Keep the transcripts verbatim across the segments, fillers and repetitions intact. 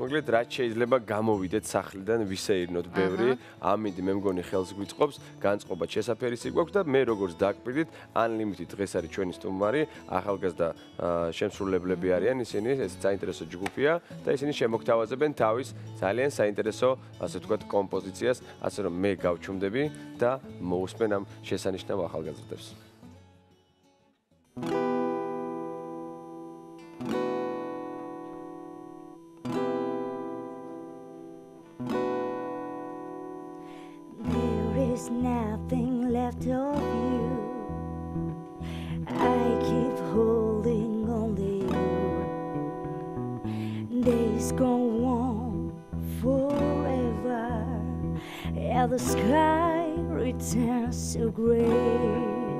მოკლედ რაც შეიძლება გამოვიდეთ სახლიდან ვისეირნოთ ბევრი, ამინდი მე მგონი ხელს გვიწყობს, განწყობა შესაფერისი გვაქვს და მე როგორც დაგკვირდით, Unlimited დღეს არის ჩვენი სტუმარი, ახალგაზრდა შემსრულებლები არიან ისინი, ეს საინტერესო ჯგუფია და ისინი შემოგთავაზებენ თავის ძალიან საინტერესო, ასე ვთქვათ, კომპოზიციას, ასე რომ მე გავჩუმდები და მოусმენ ამ შესანიშნავ ახალგაზრდებს. There's nothing left of you. I keep holding on to you. Days go on forever, and the sky returns to gray.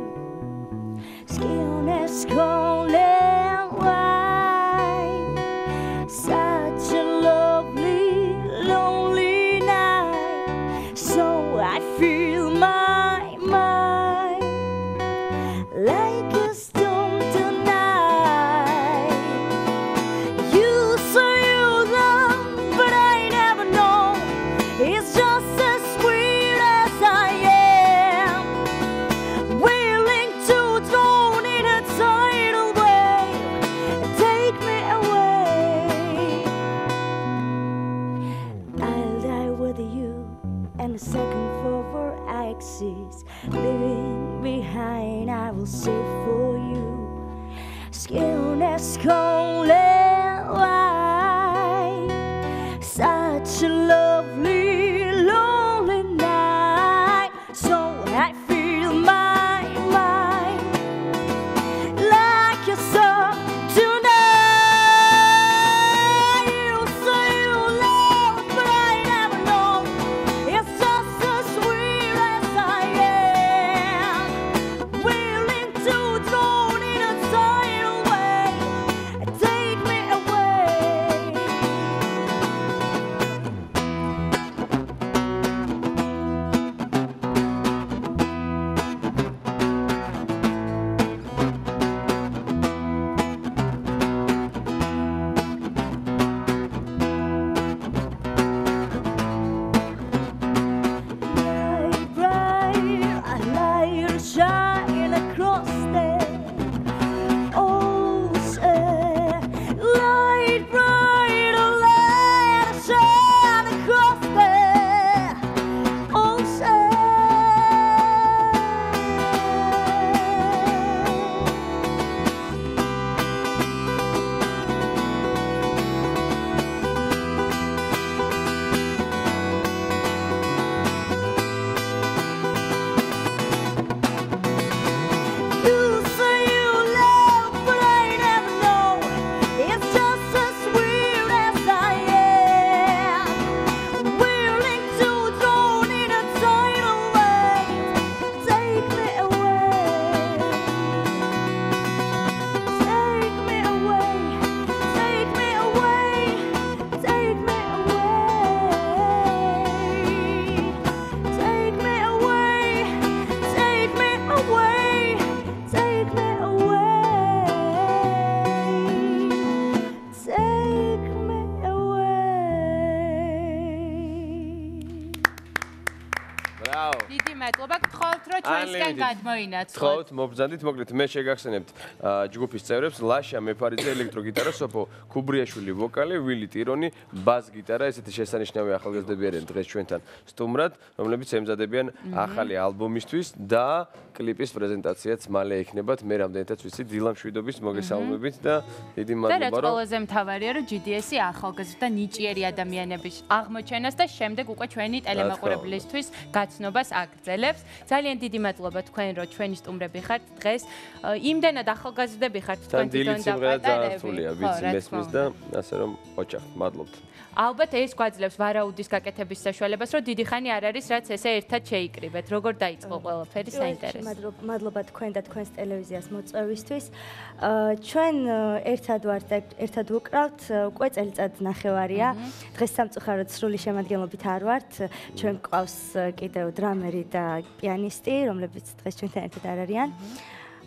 Skin is cold and white, such a lovely, lonely night. So I feel my mind like a storm tonight. You say you love, but I never know. It's just as sweet as I am, willing to drown in a tidal wave. Take me away. I'll die with you, and a second forward I exist. Leaving behind, I will save for you. Skin as cold and white, such a lovely, lonely night. So I feel my mind like a song tonight. You say you love, but I never know. It's just as sweet as I am, willing to drown in a tidal wave. Take me away. Light bright, a light shine across there. Ocean, light bright, a light shine across there. You say you love, but I never know. It's just as sweet as I am, willing to drown in a tidal wave. Take me away. Take me away. Take me away. Take me away. Take me away. Take me away. Take me away. Take me away. Bravo. დიდი მადლობა გთხოვთ რომ ჩვენსკენ გადმოინაცვლოთ. გთხოვთ მობრძანდით, მოკლედ მე შეგახსენებთ აა, ჯგუფის წევრებს: ლაშა მეფარიძე ელექტროგიტარა, სოფო ქუბრიაშვილი ვოკალი, ვილი ტირონი ბას გიტარა. ესეთი შესანიშნავი ახალგაზრდები არიან დღეს ჩვენთან სტუმრად, რომლებიც ემზადებიან ახალი ალბომისთვის და კლიპის პრეზენტაციაც მალე ექნებათ. მე რამდენადაც ვიცი, დილამშვიდობის მოგესალმებით და დიდი და რაც მადლობა რომ ყველაზე მთავარია რომ ჯი დი ესი ახალგაზრდა ნიჭიერი ადამიანების აღმოჩენას და შემდეგ უკვე ჩვენი ტელემაყურებლისთვის გაცნობას აგრძელებს. ძალიან დიდი მადლობა თქვენ რომ ჩვენი სტუმრები ხართ დღეს. იმდენად ახალგაზრდები ხართ თქვენ თან დილით თვითონ სიმღერა დაპატარები. ძაართულია, ვიცი, მესმის და ასე რომ ოჩახ, მადლობთ. ალბათ ეს გვაძლევს ვარაუდის გაკეთების საშუალებას, რომ დიდი ხანი არ არის, რაც ესე ერთად შეიკრიბეთ. როგორ დაიწყო ყველაფერი საინტერესო. მადლობა მადლობა თქვენ და თქვენს ტელევიზიას მოწვევისთვის. ჩვენ ერთად ვართ და ერთად ვუკრავთ, უკვე წელიწად ნახევარია. დღეს სამწუხაროდ სრული შემადგენლობით არ ვართ. ჩვენ გვყავს კიდევ დრამერი და პიანისტი, რომლებიც დღეს ჩვენთან ერთად არ არიან.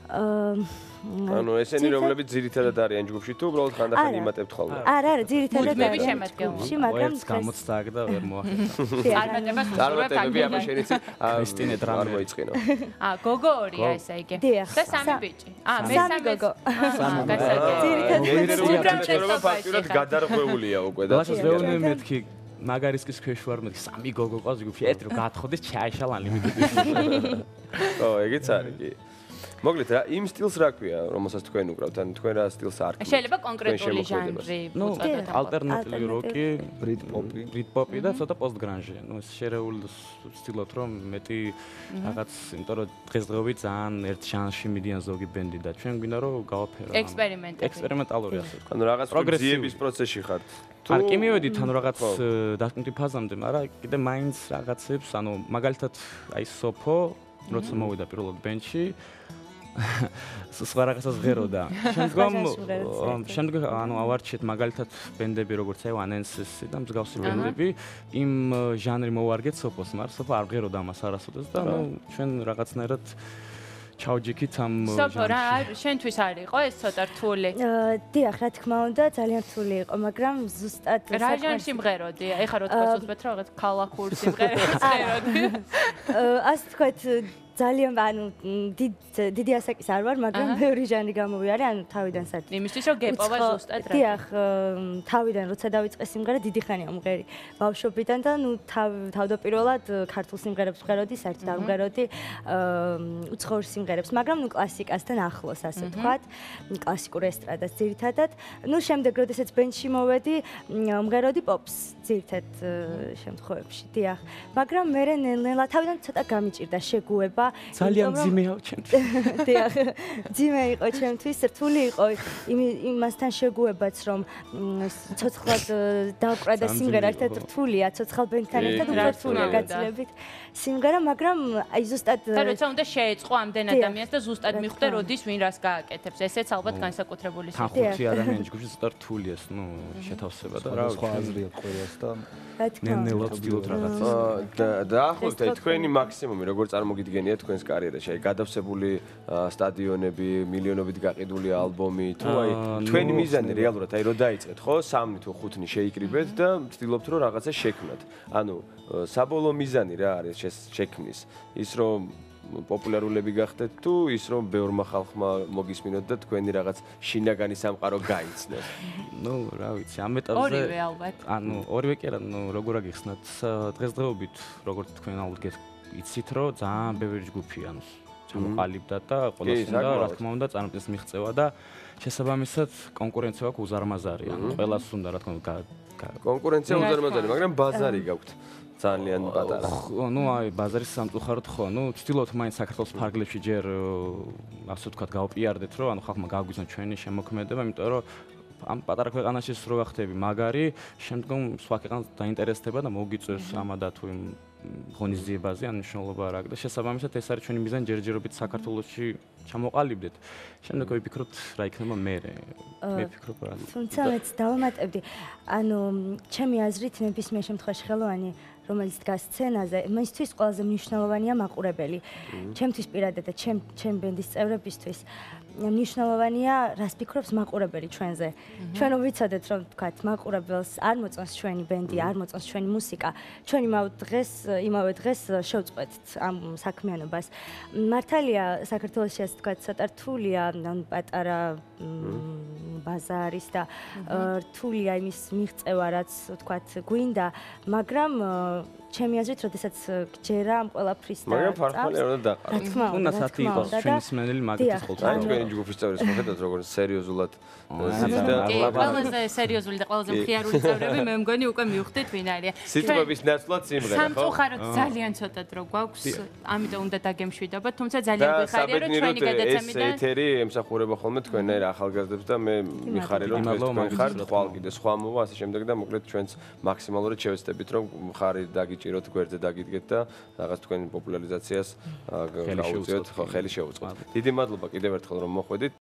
ანუ ესენი რომლებიც ძირითადად არიან ჯგუფში თუ უბრალოდ ხანდახან იმატებთ ხოლმე? არა, არა, ძირითადად მუდმივი არიან შემადგენლობაში, ჯგუფში, მაგრამ ვერც გამოცდააგ და ვერ მოახერხა. წარმატებას უსურვებთ წარმატებები აბა ამდენად. შენ იცი ქრისტინე დრამერი. არ მოიწყინო. აა, გოგო ორია ესე იგი. დიახ. და სამი სამ- ბიჭი. აა, სამი მესამე გოგო. სამი გოგო. ძირითადად გენერალური ფაქტურად გადარღვეულია უკვე და ლაშას ვეუბნები მეთქი მაგარისკის ქვეშ ვარ მეთქი სამი გოგო ყავს ჯგუფში ერთ რო გათხოდეს ჩაიშალ unlimited-ში. ო, ეგეც არის კი. მოგლით რა, იმ სტილს რა ქვია, რომელსაც თქვენ უკრავთ, ან თქვენ რა სტილს არ გქონთ? შეიძლება კონკრეტული ჟანრი ნუ უწოდოთ. ალტერნატიული როკი, ბრიტ პოპი. ბრიტ პოპი და ცოტა პოსტ გრანჟი. ნუ ეს შერეული ვცდილობთ რომ მეტი რაღაც, იმიტომ რომ დღესდღეობით ძალიან ერთ ჟანრში მიდიან ზოგი ბენდი და ჩვენ გვინდა რომ გავაფერო. ამ- ექსპერიმენტები. ექსპერიმენტალური ასე ვთქვა. ანუ რაღაც პროგრესიული. ძიების პროცესში ხართ. არ კი მივედით ანუ რაღაც ხო. დასკვნითი ფაზამდე, მაგრამ კიდე მაინც რაღაცებს, ანუ მაგალითად აი სოფო, როცა მოვიდა პირველად ბენდში, სხვა რაღაცას ღეროდა. შემდგომ ბაჟანს ვღეროთ საერთოდ. შემდგომ ანუ ავარჩიეთ მაგალითად ბენდები როგორც აი ანენსესი და მსგავსი ბენდები, იმ ჟანრი მოვარგეთ სოფოს, მაგრამ სოფო არ ღეროდა ამას არასოდეს და ნუ ჩვენ რაღაცნაირად ჩავჯიქით ამ სოფო რა, შენთვის არ იყო ეს ცოტა რთული? აა, დიახ, რა თქმა უნდა, ძალიან რთული იყო, მაგრამ ზუსტად რა ჟანრში მღეროდი? ეხლა რო თქვას უცბეთ რა რაღაც ქალაქურ სიმღერებს მღეროდი. აა, ასე თქვათ, ძალიან ანუ დიდ დიდი ასაკის არ ვარ, მაგრამ ბევრი ჟანრი გამოვიარე, ანუ თავიდან საერთოდ. იმისთვის რომ გეპოვა უცხო- ზუსტად რა. დიახ, აა, თავიდან როცა დავიწყე სიმღერა, დიდი ხანია მომღერი ბავშვობიდან და ნუ თავ- თავდაპირველად აა, ქართულ სიმღერებს ვღეროდი, საერთოდ არ ვღეროდი აა, უცხოურ სიმღერებს, მაგრამ ნუ კლასიკასთან ახლოს, ასე ვთქვათ, კლასიკურ ესტრადას ძირითადად. ნუ შემდეგ, როდესაც ბენდში მოვედი, მ, ვღეროდი პოპს ძირითად აა, შემთხვევებში, დიახ. მაგრამ მე ნელ-ნელა თავიდან ცოტა გამიჭირდა შეგუება. ძალიან იმიტომ, რომ- ძიმეა ჩემთვის. დიახ, ძიმე იყო ჩემთვის, რთული იყო იმი- იმასთან შეგუებაც, რომ მ, ცოცხლად აა, დავკვრა და ძალიან სიმღერა ძიმე ერთად იყო. რთულია, ცოცხალ ბენდთან კი, ერთად კი, უფრო რა რთულია თქმა უნდა. გაცილებით სიმღერა, მაგრამ აი ზუსტად და როცა უნდა შეეწყო ამდენ დიახ, ადამიანს და ზუსტად რა მიხვდე თქმა უნდა. როდის ვინ რას გააკეთებს. ესეც ალბათ განსაკუთრებული თან სიტყვა. ხუთი ადამიანი ჯგუფში ცოტა რთულია ეს, ნუ შეთავსება და რა სხვა აზრი აქვს ყველას და რა თქმა უნდა. ნელ-ნელა ვცდილობთ რაღაც. აა, და დაახლოებით აი ეს თქვენი მაქსიმუმი როგორ წარმოგიდგენიათ თქვენს კარიერაში? აი გადავსებული აა, სტადიონები, მილიონობით გაყიდული ალბომი, თუ აი აა, თქვენი ნუ, მიზანი რეალურად აი რო დაიწყეთ, ხო? სამი თუ ხუთნი შეიკრიბეთ და ვცდილობთ რომ რაღაცა შექმნათ. ანუ აა, საბოლოო მიზანი რა არის შეს- შექმნის? ის რომ პოპულარულები გახდეთ თუ ის რომ ბევრმა ხალხმა მოგისმინოთ და თქვენი რაღაც შინაგანი სამყარო გაიცნოთ? ნუ რა ვიცი, ამ ეტაპზე ორივე ალბათ. ანუ ორივე კი არა, ნუ როგორ აგიხსნათ, ს- დღესდღეობით როგორც თქვენ ალბათ გეთ- იცით, რომ ძალიან ბევრი ჯგუფი ანუ ჩამოყალიბდა და ყველას უნდა რა საკმაოდ. თქმა უნდა წარმატებას მიღწევა და შესაბამისად კონკურენცია აქვს უზარმაზარი, ანუ ყველას უნდა რა თქმა უნდა გა- გა- კონკურენცია რა თქმა უზარმაზარი, უნდა. მაგრამ ბაზარი გაქვთ ძალიან პატარა. ხო, ნუ აი ბაზარის სამწუხაროდ ხო, ნუ ვცდილობთ მაინც საქართველოს ფარგლებში ჯერ აა, ასე ვთქვათ, გავპიარდეთ, რომ ანუ ხალხმა გააგვიზნოთ ჩვენი შემოქმედება, იმიტომ რომ ამ პატარა ქვეყანაში რო გახდები მაგარი, შემდგომ სხვა ქვეყანას დაინტერესდება და მოგიწევს ამადა თუ იმ ღონისძიებაზე, ან მნიშვნელობა არ აქვს და შესაბამისად ეს არის ჩვენი მიზანი ჯერჯერობით საქართველოში ჩამოყალიბდეთ. შემდეგ ვიფიქროთ რა იქნება მერე. მე ვფიქრობ რა. თუმცა მეც დავამატებდი, ანუ ჩემი აზრით ნებისმიერ შემთხვევაში ხელოვანი რომელიც დგას სცენაზე, მისთვის ყველაზე მნიშვნელოვანია მაყურებელი. ჩემთვის პირადად და ჩემ ჩემ ბენდის წევრებისთვის მნიშვნელოვანია, რას ფიქრობს მაყურებელი ჩვენზე. ჩვენ ვიცოდეთ, რომ თქვათ, მაყურებელს არ მოწონს ჩვენი ბენდი, არ მოწონს ჩვენი მუსიკა. ჩვენ იმავე დღეს, იმავე დღეს შევწყვეტთ ამ საქმიანობას. მართალია, საქართველოში ასე თქვათ, ცოტა რთულია, ან პატარა ბაზა არის და რთულია იმის მიღწევა, რაც თქვათ, გვინდა, მაგრამ ჩემი აზრით, როდესაც გჯერა ამ ყველაფრის და მაგრამ ფარფლი არ უნდა რა დაყარო. თქმა უნდა, უნდა რა სათი თქმა იყოს უნდა და ჩვენი სმენელი მაგით დიახ, იყოს. აი ანუ- თქვენი ჯგუფის წევრებს მოხედავთ როგორ სერიოზულად აა, ზის და კი, ყველაზე სერიოზული და ყველაზე მხიარული წევრები მე მგონი უკვე მივხვდით ვინ არიან. სიტყვების ნაცვლად სიმღერა, ხო? სამწუხაროდ ძალიან ცოტა დრო გვაქვს, ამიტომ უნდა დაგემშვიდობოთ, თუმცა და ძალიან გვიხარია რომ ჩვენი საბედნიეროდ ეს გადაცემიდან ეთერი ემსახურება ხოლმე თქვენნაირ ახალგაზრდებს და მე მიხარია რომ დღეს იმალო თქვენ მაგის ხართ, რა ხვალ თქმა კიდე სხვა მოვა ასე შემდეგ და მოკლედ ჩვენც მაქსიმალურად შევეცდებით რომ ხარი დაგიჭიროთ, გვერდზე დაგიდგეთ და რაღაც თქვენ პოპულარიზაციას ხელი გაუწიოთ, შევუწყოთ. ხო, ხელი შევუწყოთ. დიდი მადლობა კიდევ ერთხელ რომ მოხვედით.